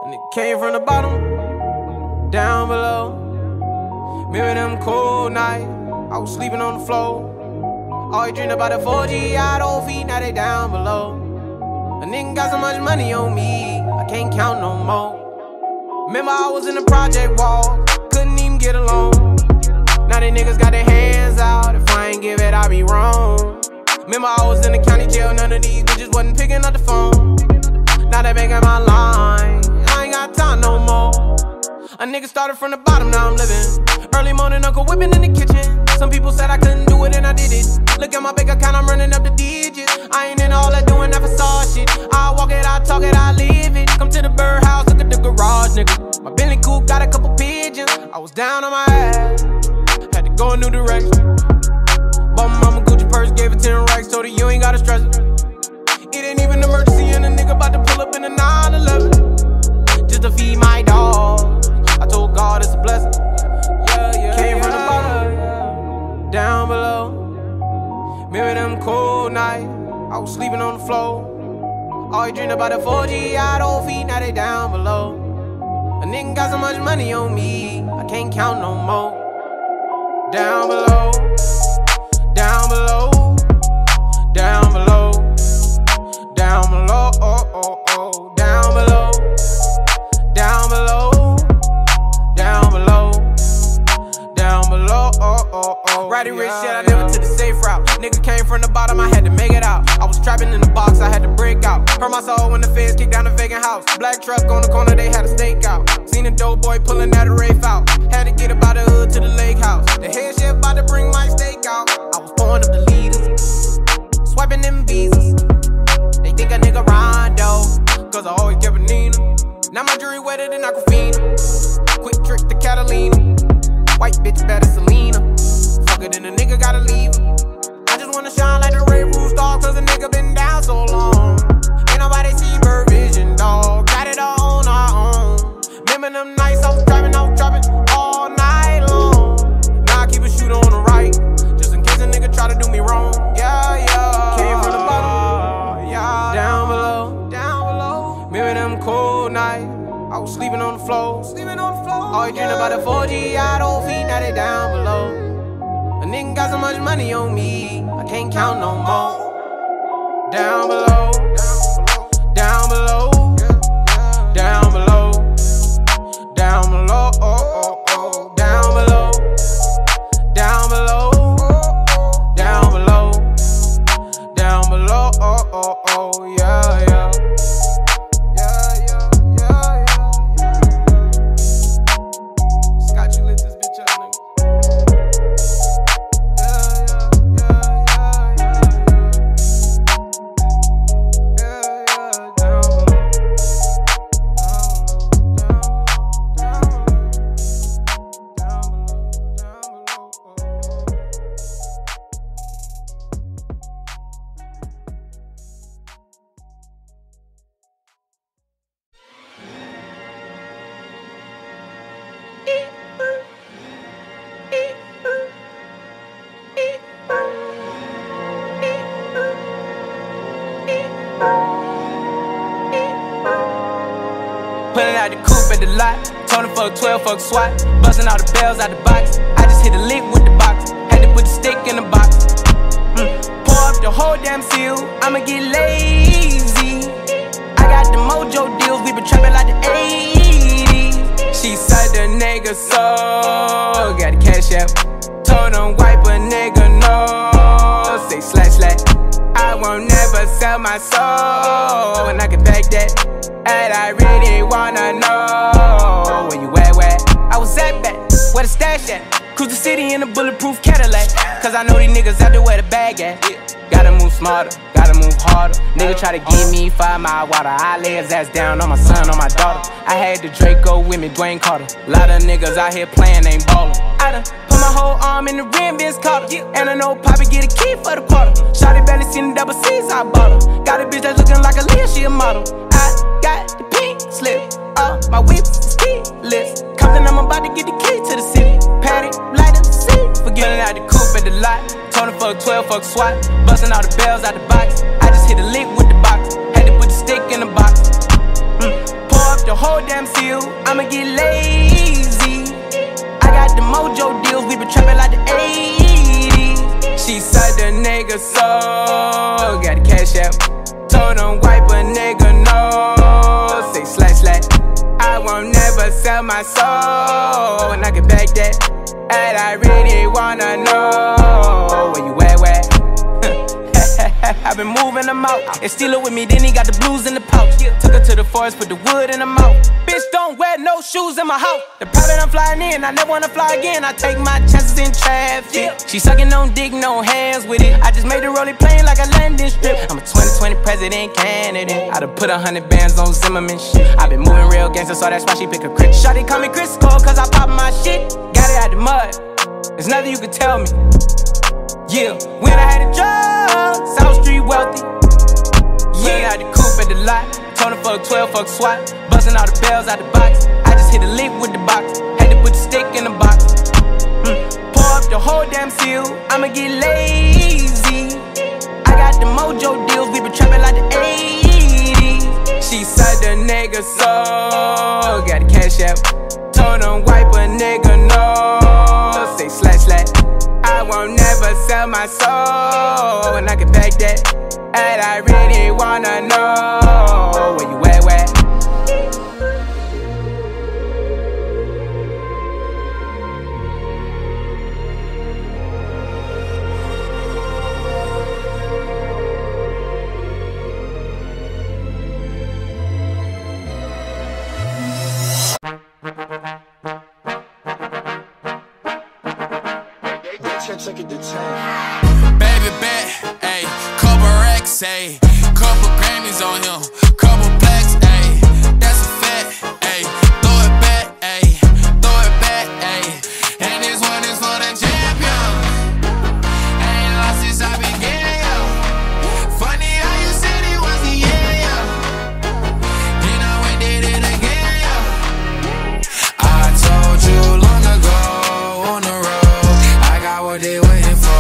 And it came from the bottom, down below. Remember them cold nights, I was sleeping on the floor. Always dreamed about the 4G out on feet, now they down below. A nigga got so much money on me, I can't count no more. Remember I was in the project wall, couldn't even get along. Now they niggas got their hands out, if I ain't give it, I be wrong. Remember I was in the county jail, none of these bitches wasn't picking up the phone. Now they making my line, I ain't got time no more. A nigga started from the bottom, now I'm living. Early morning, Uncle whipping in the kitchen. Some people said I couldn't do it and I did it. Look at my bank account, I'm running up the digits. I ain't in all that doing that facade shit. I walk it, I talk it, I live it. Come to the birdhouse, look at the garage, nigga. My Bentley coupe got a couple pigeons. I was down on my ass, had to go a new direction. Bought my mama Gucci purse, gave it 10 racks, told her you ain't gotta stress it. It ain't even an emergency and a nigga about to pull up in a 911 just to feed my dog. I told God it's a blessing. Came from the bottom, down below. Remember them cold nights, I was sleeping on the floor. Always dreamed about the 4G out on feet, now they down below. A nigga got so much money on me, I can't count no more. Down below, down below, down below, down below, oh, oh, oh, down below, down below, down below, down below, oh, oh, oh. Roddy Ricch shit, I never took the safe route. Nigga came from the bottom, I had to make it out. I was trapping in the box, I had to break out. Hurt my soul when the feds kicked down the vacant house. Black truck on the corner, they had a stakeout. Seen a dope boy pulling that a rafe out. Had to get about the hood to the lake house. The head chef about to bring my steak out. I was pouring up the leaders, swiping them visas. They think a nigga Rondo, cause I always kept a Nina. Now my jewelry wetter than Aquafina. Quick trick to Catalina. White bitch better Selena. Fuck it and a nigga gotta leave her. I just wanna shine like the Ray Roof dog, cause a nigga been down so long. Ain't nobody see bird vision, dog. Got it all on our own. Remember them nights I was driving all night long. Now I keep a shooter on the right, just in case a nigga try to do me wrong. Yeah, yeah. Came from the bottom, yeah. Down below, down below. Remember them cold nights, I was sleeping on the floor. Always dreamed about the 4G out on feet, now they down below. A nigga got so much money on me, I can't count no more. Down below, down below, down below, down below, oh, oh, oh, down below, down below, down below, down below, oh, oh, oh, yeah, yeah. Scott, you lit this bitch up, nigga. Pulling out the coupe at the lot, Tony fuck 12, fuck SWAT. Busting all the bells out the box, I just hit a lick with the box. Had to put the stick in the box. Pour up the whole damn seal, I'ma get lazy. I got the mojo deals, we been trapping like the 80s. She said the nigga so, got the cash out. Told him wipe a nigga no, say slash slash. I won't never sell my soul, and I can back that. And I really wanna know where you at, where? I was at back, where the stash at? Cruise the city in a bulletproof Cadillac. Cause I know these niggas out there where the bag at. Gotta move smarter, gotta move harder. Nigga try to give me 5 mile water. I lay his ass down on my son, on my daughter. I had the Draco with me, Dwayne Carter. Lot of niggas out here playing, ain't ballin'. I done put my whole arm in the rim, Vince Carter. And I know Poppy get a key for the quarter. Shawty barely seen the double C's, I bought her. Got a bitch that's looking like a Leah, she a model. I got the pink slip, my whip is keyless. Compton, I'm about to get the key to the city. Patty, light up the seat. Forgetting out the coupe at the lot. Tony fuck 12, fuck SWAT. Busting all the bells out the box. I just hit a lick with the box. Had to put the stick in the box. Pour up the whole damn seal, I'ma get lazy. I got the mojo deals, we been trapping like the 80s. She said the nigga so, got the cash out. Told him wipe a nigga no, say slash slash. I won't never sell my soul, and I can back that. And I really wanna know where you at, where? I've been moving them out, and steal it with me, then he got the blues in the pouch. Took her to the forest, put the wood in the mouth. Bitch, don't wear no shoes in my house. The private I'm flying in, I never wanna fly again. I take my chances in traffic. She sucking on dick, no hands with it. I just made the rolling plane like a landing strip. I'm a 2020 president candidate. I done put 100 bands on Zimmerman shit. I been moving real gangster, so that's why she pick a crit. Shawty call me Crisco, cause I pop my shit. Got it out the mud, there's nothing you can tell me. Yeah, when I had a job, South Street wealthy. Yeah, I had the coupe at the lot. Told him fuck 12, fuck SWAT. Busting all the bells out the box. I just hit a lick with the box. Had to put the stick in the box. Pour up the whole damn seal, I'ma get lazy. I got the mojo deals, we been trapping like the 80s. She said the nigga so, got the cash out. Told him wipe a nigga no, say slash slash. I won't never sell my soul, and I can back that. And I really wanna know where you at, where? Baby bet, ayy, couple racks, ayy, couple Grammys on him, couple blacks, ayy, that's a fact, ayy, throw it back, ayy, throw it back, ayy, and this one is for the champion. Ain't lost since I began, yo. Funny how you said it was the year, yo. Then I went did it again, yo. I told you long ago on the road, I got what they waiting for.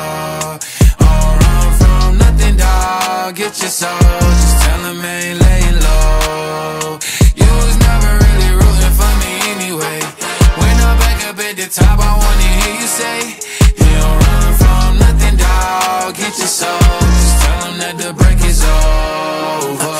Get your soul, just tell him I ain't laying low. You was never really rooting for me anyway. When I'm back up at the top, I wanna hear you say, you don't run from nothing, dawg. Get your soul, just tell him that the break is over.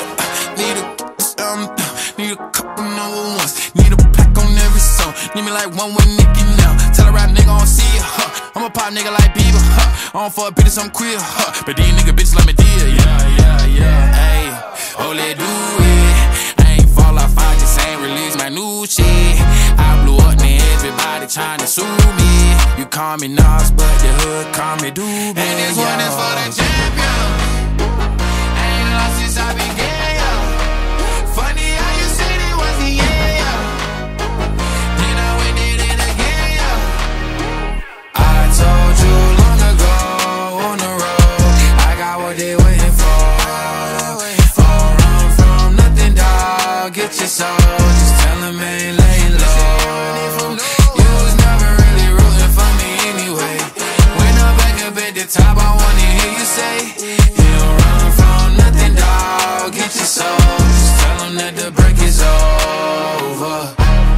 Need a couple number ones. Need a pack on every song. Need me like one with Nicki now. Tell a rap nigga I don't see ya, huh. I'm a pop nigga like Bieber, huh. I don't fuck bitches, I'm queer, huh. But these nigga bitches like me dear, yeah. Ayy, oh let do it. I ain't fall off, I just ain't release my new shit. I blew up and everybody tryna sue me. You call me Nas, but the hood call me Doobie. And this one is for the champion. Ain't lost since I began, yo. Funny how you said it was the year, yo. Then I went did it again, yo. I told you long ago on the road, I got what they waiting for. Don't run from nothing, dawg. Get your soul, just tell him I ain't laying low. You was never really rooting for me anyway. When I'm back up at the top, I wanna hear you say, you don't run from nothing, dawg. Get your soul, just tell him that the break is over.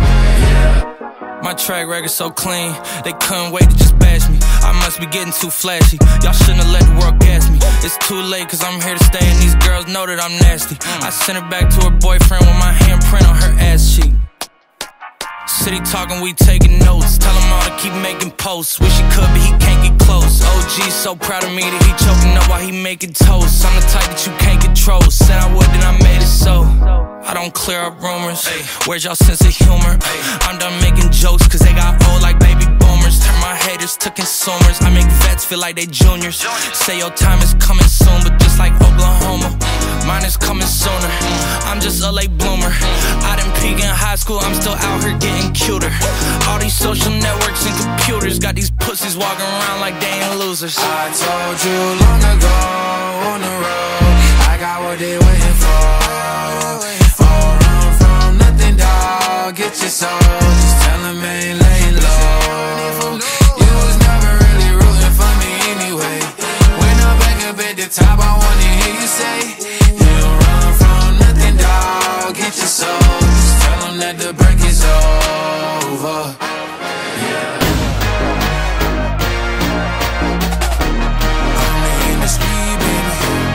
My track record so clean, they couldn't wait to just bash me. I must be getting too flashy, y'all shouldn't have let the world gas me. It's too late cause I'm here to stay and these girls know that I'm nasty. I sent her back to her boyfriend with my handprint on her ass cheek. City talking, we taking notes. Tell him all to keep making posts. Wish he could, but he can't get close. OG so proud of me that he choking up while he making toast. I'm the type that you can't control. Said I would, then I made it so. I don't clear up rumors. Where's y'all sense of humor? I'm done making jokes cause they got old like baby boomers. Turn my haters to consumers. I make vets feel like they juniors. Say your time is coming soon, but just like Oklahoma, mine is coming sooner. I'm just a late bloomer. I didn't peak in high school, I'm still out here getting cuter. All these social networks and computers got these pussies walking around like they ain't losers. I told you long ago on the road, I got what they waiting for. Don't run from nothing, dawg. Get your soul, just tell him I ain't laying low. You was never really rooting for me anyway. When I'm back up at the top, I wanna hear you say, you don't run from nothing, dawg. Get your soul. that the break is over. Yeah. Only in the street, baby.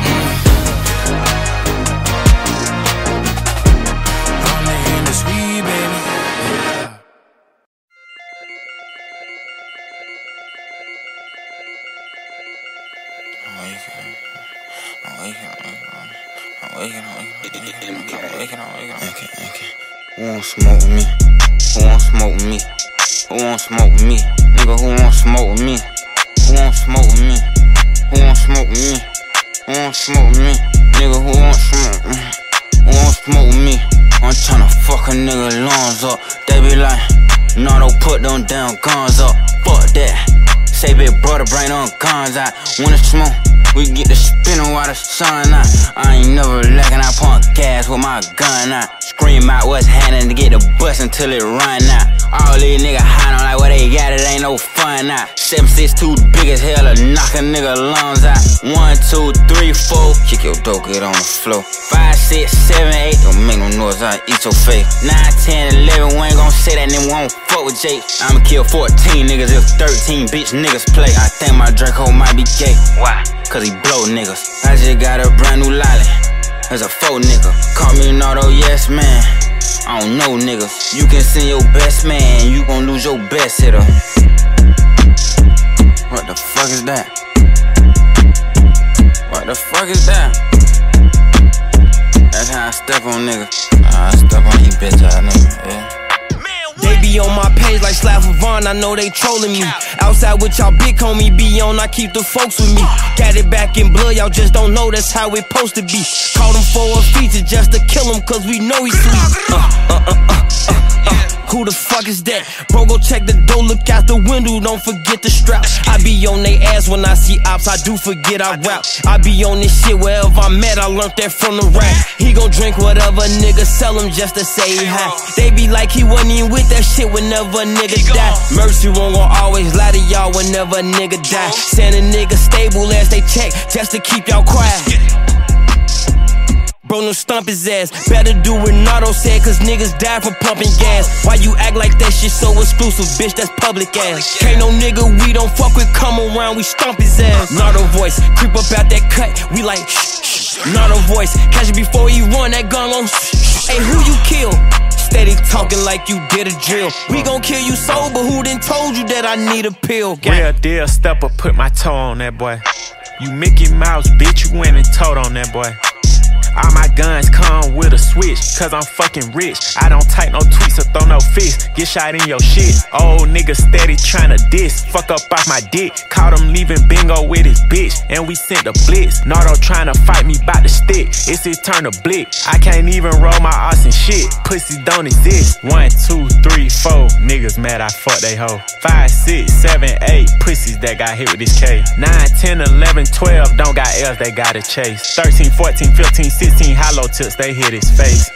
Only in the street, baby. Yeah. Okay. Who won't smoke with me? Who won't smoke with me? Who won't smoke with me? Nigga, who won't smoke with me? Who won't smoke with me? Who won't smoke with me? Who won't smoke with me? Nigga, who won't smoke with me? Who won't smoke with me? I'm tryna fuck a nigga lungs up. They be like, no, don't put them damn guns up. Fuck that. Say big brother, bring them guns out. Wanna smoke? We get the spinning while the sun out. I ain't never lacking, I pump gas with my gun out. Scream out what's happening to get the bus until it run out. All these niggas hiding like what they got, it ain't no fun out. 7'6" too big as hell to knock a nigga lungs out. 1, 2, 3, 4, kick your dope, get on the floor. 5, 6, 7, 8, don't make no noise, I eat your face. 9, 10, 11, we ain't gon' say that, then we won't fuck with Jake. I'ma kill 14 niggas if 13 bitch niggas play. I think my Draco might be gay. Why? Cause he blow niggas. I just got a brand new lolly. There's a faux nigga. Call me an auto yes man. I don't know niggas. You can send your best man, you gon' lose your best hitter. What the fuck is that? What the fuck is that? That's how I step on niggas. I step on you bitch ass nigga, yeah. They be on my page like Slap Vaughn, I know they trolling me. Outside with y'all big homie be on, I keep the folks with me. Got it back in blood, y'all just don't know that's how it supposed to be. Caught him for a feature just to kill him cause we know he's sweet. Who the fuck is that? Bro, go check the door, look out the window, don't forget the strap. I be on they ass when I see ops, I do forget I rap. I be on this shit wherever I'm at, I learned that from the rap. He gon' drink whatever nigga sell him just to say hi. They be like he wasn't even with that shit whenever a nigga die. Mercy won't gon' always lie to y'all whenever a nigga die. Send a nigga stable as they check, just to keep y'all quiet. Bro, no stump his ass. Better do what Nardo said, cause niggas die from pumping gas. Why you act like that shit so exclusive, bitch? That's public ass. Can't no nigga we don't fuck with come around, we stomp his ass. Nardo voice, creep up out that cut, we like shh. Nardo voice, catch it before he run that gun on shh. Hey, who you kill? Steady talking like you did a drill. We gon' kill you sober, who done told you that I need a pill? Real deal stepper, put my toe on that boy. You Mickey Mouse, bitch, you went and told on that boy. All my guns come with a switch, cause I'm fucking rich. I don't type no tweets or throw no fists, get shot in your shit. Old nigga steady tryna diss, fuck up off my dick. Caught him leaving bingo with his bitch, and we sent the blitz. Nardo tryna fight me bout the stick, it's his turn to blick. I can't even roll my ass and shit, pussy don't exist. 1, 2, 3, 4, niggas mad I fuck they hoe. 5, 6, 7, 8, pussies that got hit with this K. 9, 10, 11, 12, don't got L's, they gotta chase. 13, 14, 15, 16, hollow tips, they hit his face.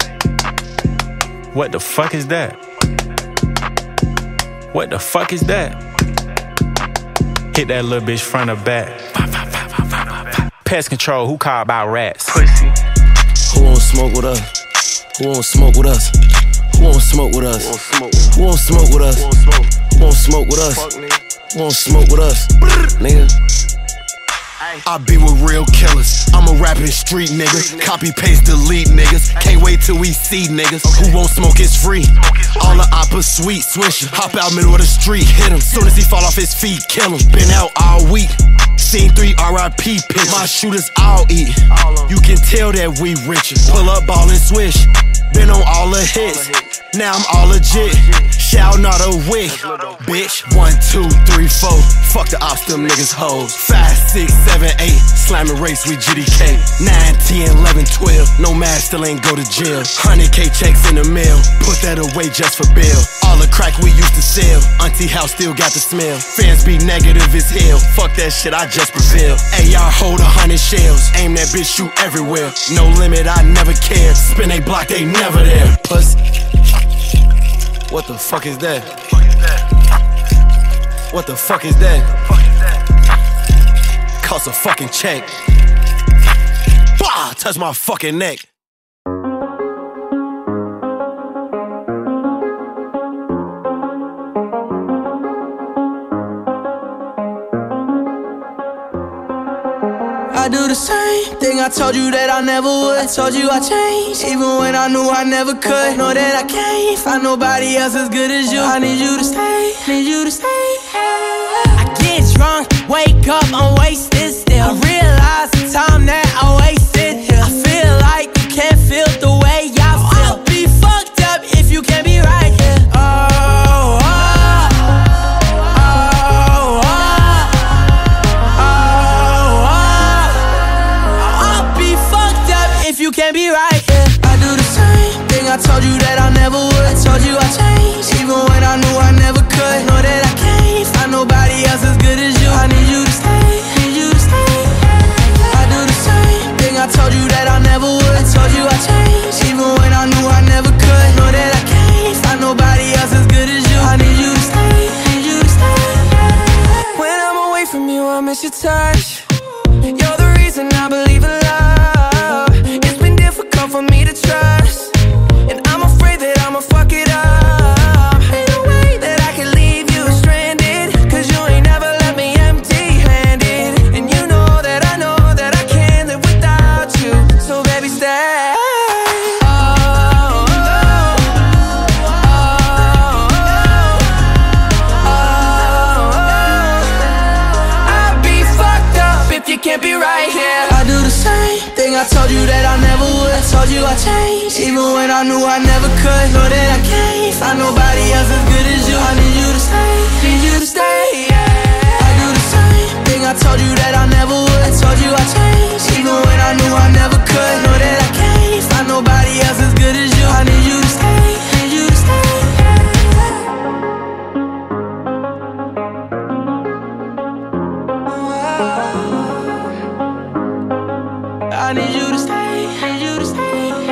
What the fuck is that? What the fuck is that? Hit that little bitch front or back. Pest control, who called about rats? Pussy. Who won't smoke with us? Who won't smoke with us? Who won't smoke with us? Who won't smoke with us? Who won't smoke with us? Who won't smoke with us? Nigga. I be with real killers. I'm a rapping street nigga. Copy, paste, delete niggas. Can't wait till we see niggas. Who won't smoke is free. All the oppa sweet swish. Hop out middle of the street, hit him. Soon as he fall off his feet, kill him. Been out all week. Seen 3 RIP pics. My shooters all eat. You can tell that we richer. Pull up, ball and swish. Been on all the hits. Now I'm all legit. Shout not a wick. Bitch, 1, 2, 3, 4. Fuck the ops, them niggas hoes. 5, 6, 7, 8. Slamming race with GDK. 9, 10, 11, 12. No man still ain't go to jail. 100K checks in the mail. Put that away just for bail. All the crack we used to sell. Auntie house still got the smell. Fans be negative as hell. Fuck that shit, I just prevail. AR hold 100 shells. Aim that bitch, shoot everywhere. No limit, I never care. Spin a block, they never there. Pussy. What the fuck is that? What the fuck is that? Cost a fucking check. Bah! Touch my fucking neck. do the same thing I told you that I never would. I told you I changed, even when I knew I never could. Know that I can't find nobody else as good as you. I need you to stay, need you to stay. I get drunk, wake up, I'm wasted still. I realize the time that I wasted here. I feel like you can't feel the way I feel. I'll be fucked up if you can't be right here. You can't be right, yeah. I do the same thing I told you that I never would. I told you I changed, even when I knew I never could. Know that I can't find nobody else as good as you. I need you to stay, need you to stay. I do the same thing I told you that I never would. I told you I changed, even when I knew I never could. Know that I can't find nobody else as good as you. I need you to stay, need you to stay. When I'm away from you, I miss your touch. You're the reason I believe in love. For me to trust, and I'm afraid that I'ma fuck it up. Ain't no way that I can leave you stranded, cause you ain't never left me empty-handed. And you know that I can't live without you. So baby, stay. I'll be fucked up if you can't be right here. I do the same thing I told you that I never would. I told you I changed, even when I knew I never could. Know that I can't find nobody else as good as you. I need you to stay, need you to stay, yeah. I do the same thing I told you that I never would. I told you I changed, even when I knew I never could. Know that I can't find nobody else as good as you. I need you to stay, need you to stay, I need you to stay, need you to stay.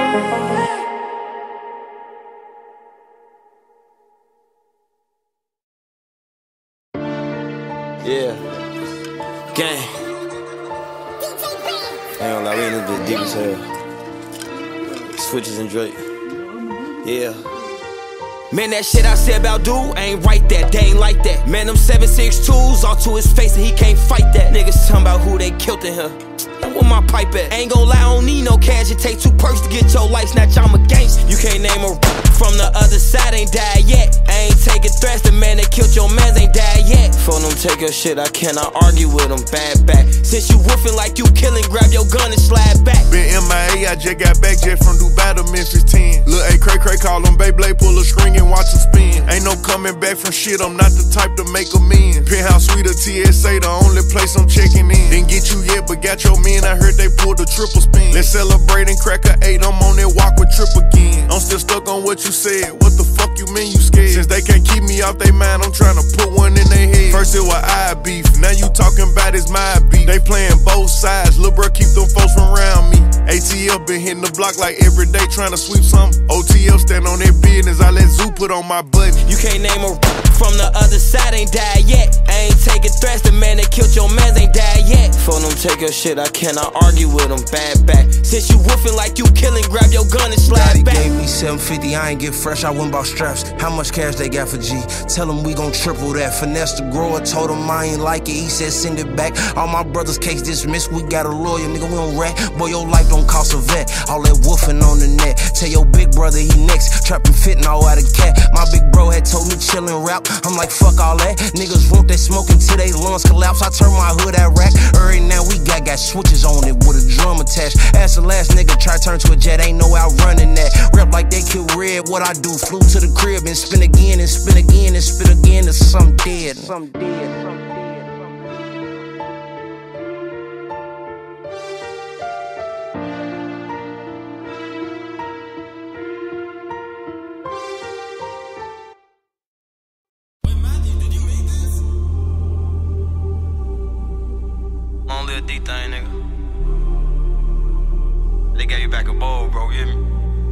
Yeah, gang. I ain't gonna lie, we in this bitch deep as hell. Switches and Drake. Yeah. Man, that shit I said about dude ain't right that, they ain't like that. Man, them 7.62s all to his face and he can't fight that. Niggas talking about who they killed in here. Where my pipe at? Ain't gon' lie, I don't need no cash. It take 2 perks to get your life snatch. I'm a gangster. You can't name a from the other side, ain't died yet. I ain't taking threats, the man that killed your mans ain't died yet. Phone them take your shit, I cannot argue with them. Bad back. Since you woofing like you killing, grab your gun and slide back. Been MIA, I just got back jet from Dubai to Memphis 10. Lil' A cray cray, call them Beyblade, pull a string and watch them spin. Ain't no coming back from shit, I'm not the type to make amends. Penthouse suite or TSA, the only place I'm checking in. Didn't get you yet, but got your men, I heard they pulled a triple spin. Let's celebrate and crack a 8, I'm on that walk with trip again. I'm still stuck on what you said, what the fuck you mean you scared? Since they can't keep me off they mind, I'm trying to put one in their head. First it was I beef, now you talking about it's my beef. They playing both sides, lil' bro keep them folks from around me. ATL been hitting the block like every day trying to sweep something. OTL stand on their business, I let Zoo put on my button. You can't name a from the other side, ain't died yet. I ain't taking threats, the man that killed your mans ain't died yet. Phone them take your shit, I cannot argue with them. Bad back. Since you woofing like you killing, grab your gun and slide back. Gave me 750, I ain't get fresh, I went bought straps. How much cash they got for G? Tell them we gon' triple that. Finesse the grower, told him I ain't like it, he said send it back. All my brothers case dismissed, we got a lawyer, nigga, we don't rat. Boy, your life don't cost a vet. All that woofing on the net. Tell your big brother he next, trapping fitting all out of cat. My big bro had told me chillin' rap, I'm like fuck all that. Niggas want that smoke until they lungs collapse. I turn my hood at rack. Right now we got switches on it with a drum attached. Ask the last nigga try turn to a jet, ain't no outrunning that. Rep like they kill red, what I do? Flew to the crib and spin again and spin again and spin again to some dead. Some dead. Only a D thing, nigga. They gave you back a bowl, bro, you hear me?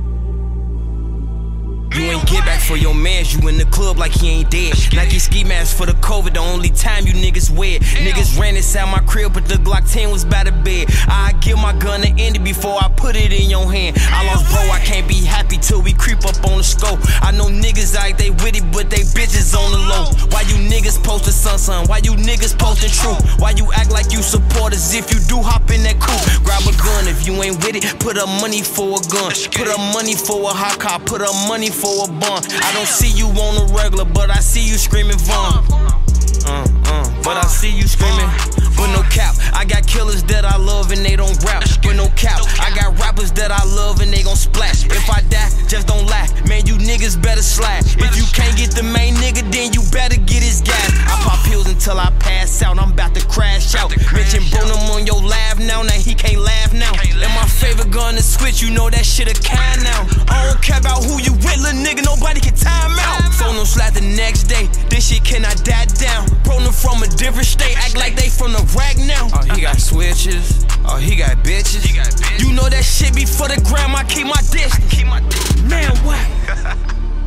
You ain't get back for your mans, you in the club like he ain't dead. Nike ski mask for the COVID, the only time you niggas wear. Niggas ran inside my crib, but the Glock 10 was by the bed. I give my gun to Indy before I put it in your hand. I lost bro, I can't be happy till we creep up on the scope. I know niggas niggas act they witty, but they bitches on the low. Why you niggas postin' sun? Why you niggas postin' true? Why you act like you supporters if you do hop in that coupe? Grab a gun if you ain't with it, put up money for a gun. Put up money for a hot car, put up money for a bond. I don't see you on the regular, but I see you screaming Vaughn. But I see you screaming, but no cap. I got killers that I love and they don't rap, but no cap. I got rappers that I love and they gon' splash. If I die, just don't laugh, man, you niggas better slack. If you can't get the main nigga, then you better get his gas. I pop pills until I pass out, I'm about to crash out. Mention Bonum on your laugh now he can't laugh now. And my favorite gun to switch, you know that shit a kind now. I don't care about who you with, little nigga, nobody can time out. Phone no slap the next day, this shit cannot die down. Prono from a different state, act like they from the rack now. Oh, he got switches, oh, he got bitches. You know that shit be for the gram, I keep my distance. Man, what?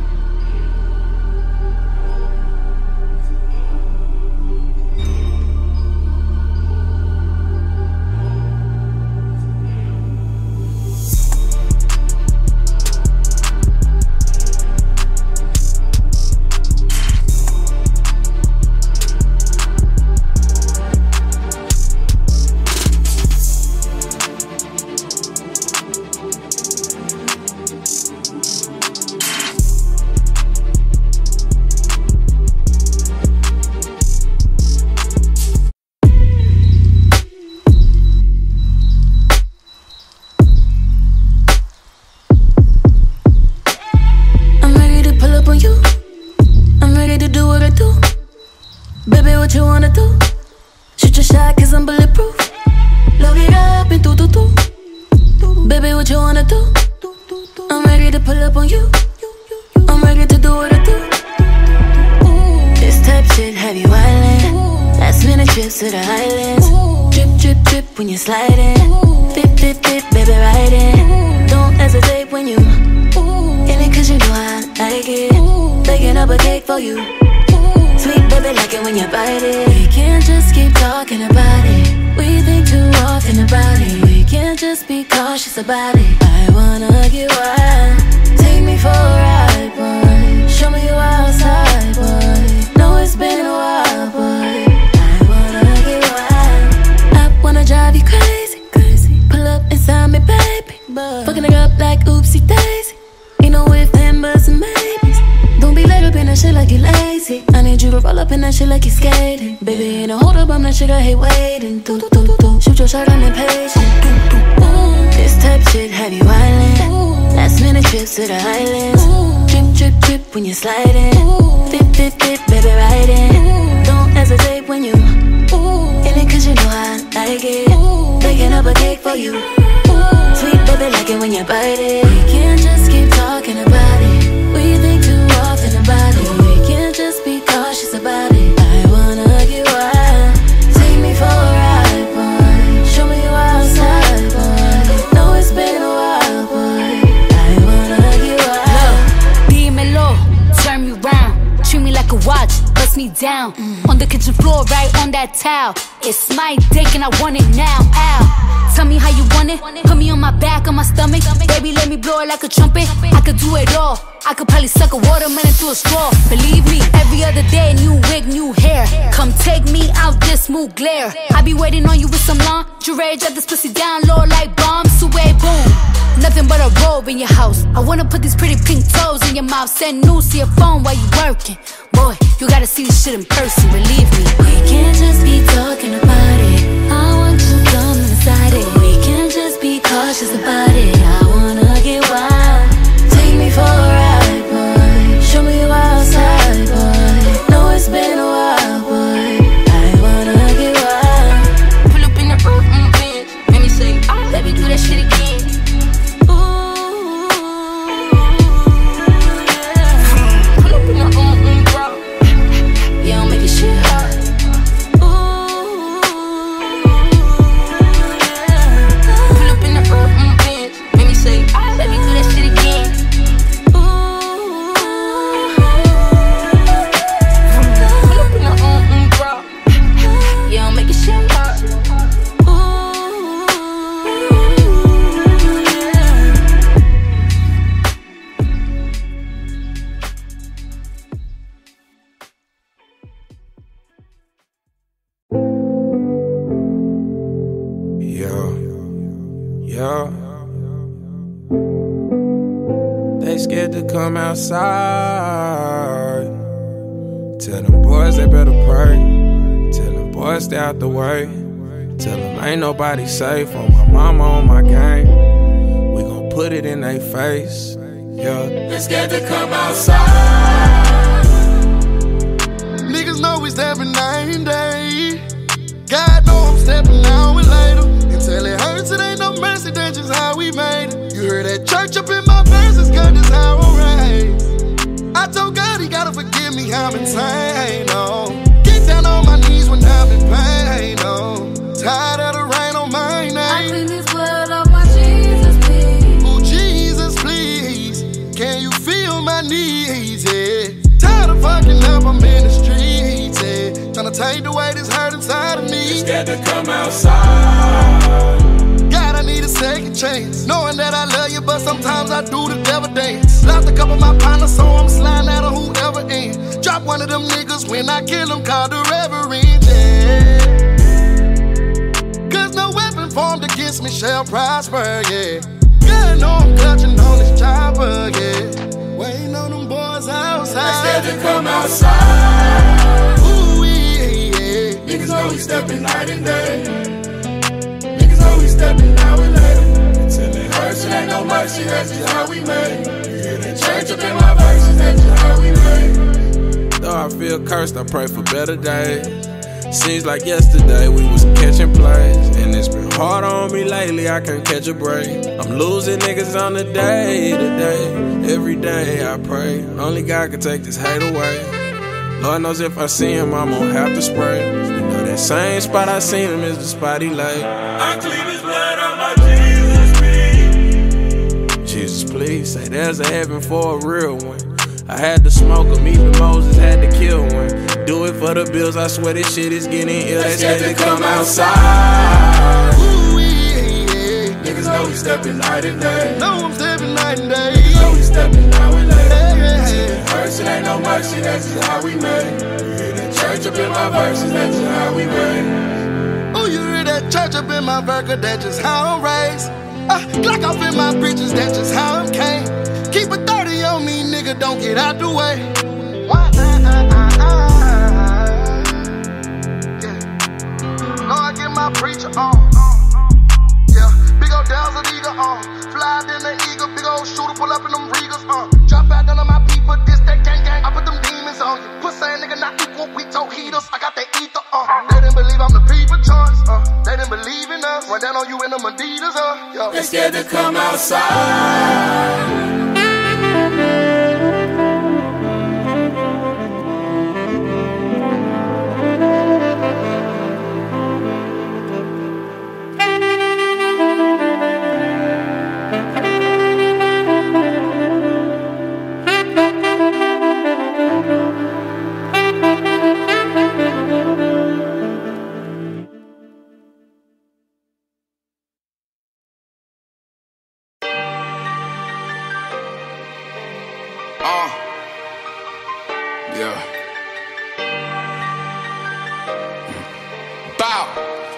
About it, I wanna get wild. Take me for a ride, boy. Show me you outside, boy. Know it's been a while, boy. I wanna get wild. I wanna drive you crazy, crazy. Pull up inside me, baby. Fucking it up like oopsie daisy. Ain't no if, then, buts, and maybes. Don't be laid up in that shit like you lazy. I need you to roll up in that shit like you skating. Baby, ain't no hold up, I'm that shit I hate waiting. Shoot your shot, I'm impatient. This type shit have you wildin'. Last minute trips to the islands. Drip, drip, drip when you're sliding. Fit, fit, fit, baby, riding. Don't hesitate when you in it, cause you know I like it. Baking up a cake for you. Sweet baby, like it when you bite it. We can't just keep talking about it. We think too often about it. We can't just be cautious about it. I wanna get wild. Take me for a ride, boy. Show me you outside, boy. Know it's been a while, boy. I wanna get wild. Dímelo, turn me round. Treat me like a watch, bust me down. On the kitchen floor, right on that towel. It's my dick and I want it now. Ow. Tell me how you want it. Put me on my back, on my stomach. Baby, let me blow it like a trumpet. I could do it all. I could probably suck a watermelon through a straw. Believe me, every other day, new wig, new hair. Come take me out this smooth glare. I be waiting on you with some lingerie. Drop this pussy down low like bombs. Sway boom. Nothing but a robe in your house. I wanna put these pretty pink toes in your mouth. Send news to your phone while you working. Boy, you gotta see this shit in person, believe me. We can't just be talking about it. I want to come inside it. We can't just be cautious about it. I wanna get wild. Take me for a ride, boy. Show me you outside, boy. Know it's been a while, boy. I wanna get wild. Pull up in the Benz, make me say, let me do that shit again. come outside. Tell them boys they better pray. Tell them boys stay out the way. Tell them ain't nobody safe on my mama, on my game. We gon' put it in they face, yeah. They scared to come outside. Niggas know we stepping night and day. God know I'm stepping now and later. Until it hurts, it ain't no mercy, that's just how we made it. You heard that church up in my verses, God, that's how I'm raised. I told God he gotta forgive me, I'm insane, oh. Get down on my knees when I'm in pain, oh. Tired of the rain on my name. I clean this blood off my Jesus, please. Oh, Jesus, please. Can you feel my needs, yeah? Tired of fucking up, I'm in the streets, yeah. Tryna take away this hurt inside of me. They scared to come outside. God, I need a second chance. Knowing that I love you, but sometimes I do the devil dance. Lost a couple of my partners, so I'm sliding out of whoever in. Drop one of them niggas when I kill them, called the Reverend, yeah. Cause no weapon formed against me shall prosper, yeah. God, know I'm clutching on this chopper, yeah. Waiting on them boys outside. They scared to come outside. Ooh, yeah. Niggas know we stepping night and day. Niggas know we stepping now and later. Until it hurts, it ain't no mercy, that's just how we made. You hear the church up in my verses, that's just how we made. Though I feel cursed, I pray for better days. Seems like yesterday we was catching plays, and it's been hard on me lately, I can't catch a break. I'm losing niggas on the day to day. Every day I pray, only God can take this hate away. Lord knows if I see him, I'm gonna have to spray. You know that same spot I seen him is the spot he lay. I clean his blood on my Jesus, please. Jesus, please, say there's a heaven for a real one. I had to smoke him, even Moses had to kill one. Do it for the bills, I swear this shit is getting ill. They scared to come outside. Ooh, yeah. Niggas know we stepping night and day. Know I'm stepping night and day. Niggas know we stepping now and later. Yeah. It hurts, it ain't no mercy, that's just how we made. You hear the church up in my verses, that's just how we made. Oh, you hear that church up in my burger, that's just how I'm raised. Glock off in my britches, that's just how I'm came. Keep a 30 on me, nigga, don't get out the way. Yeah. Lord, get my preacher on. Yeah, big ol' Dazzle Eagle on. Fly in the eagle, big ol' shooter, pull up in them Regals Drop out none of my people, this that gang gang. I put them demons on you. Pussy nigga not equal, we told heaters. I got that ether They didn't believe I'm the people choice. They didn't believe in us. Run down on you in them Adidas Yo. They scared to come outside. Yeah. Bow.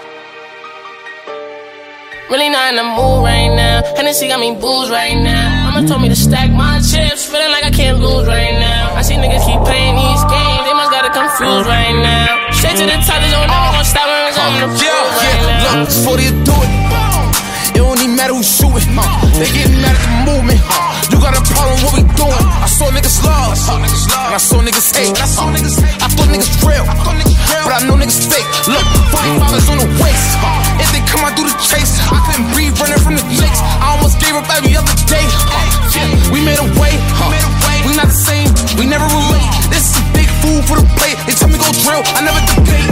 Really not in the mood right now. Hennessy got me booze right now. Mama told me to stack my chips, feeling like I can't lose right now. I see niggas keep playing these games, they must got it confused right now. Straight to the top, there's no never gonna stop when I'm in the pool right now. Look, before they do it, it don't even matter who's shooting. They getting mad at the movement. You got a problem, what we doing? I saw niggas love, and I saw niggas hate. I thought niggas real, but I know niggas fake. Look, $40 on the waist. If they come out through the chase, I couldn't breathe running from the lakes. I almost gave up every other day. We made a way, we not the same, we never relate. This is big food for the plate. They tell me go drill, I never debate.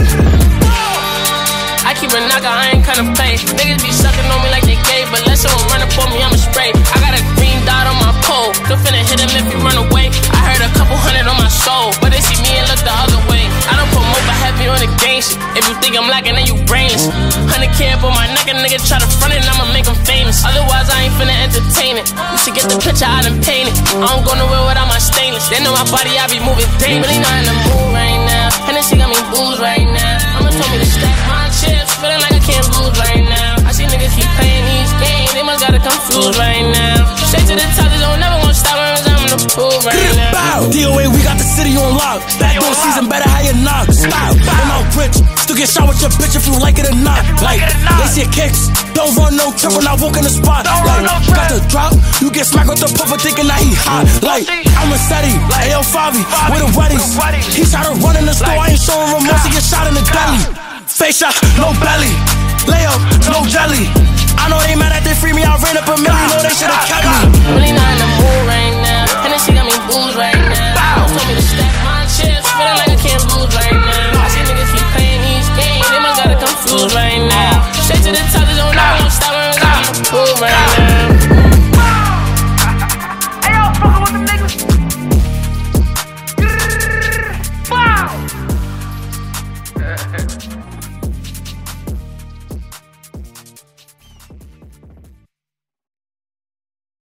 I keep a knocker, I ain't kinda play. Niggas be sucking on me like they gay, but let someone run up on me, I'ma spray. I got a green dot on my pole, still finna hit him if he run away. I heard a couple hundred on my soul, but they see me and look the other way. I don't promote, but heavy on the gang shit. If you think I'm lacking, then you brainless. 100K up on my neck, a nigga try to front it, and I'ma make him famous. Otherwise, I ain't finna entertain it. You should get the picture, I done painted. I don't go nowhere without my stainless. They know my body, I be moving dangerous. Really not in the mood right now. Hennessy got me booze right now. Mama told me to stack my chips, feeling like I can't lose right now. I see niggas keep playing these games, they must got it confused right now. Straight to the top, they don't never gonna stop when I'm in the prove right now. DOA, we got the city on lock. Backdoor season, better how you knock. Stop. And I'm rich. Still get shot with your bitch if you like it or not. Like, they see kicks. Don't run no trip when I walk in the spot. Like, got the drop. You get smacked with the puffer thinking that he hot. Like, I'm a steady. AL Favi with a Weddies. He tried to run in the store. I ain't showing remorse. He get shot in the belly. Face shot, no belly. Layup, no jelly. I know they mad at they free me. I ran up a million. Know they should've kept me. Really not in the mood right now. Hennessy got me booze right now.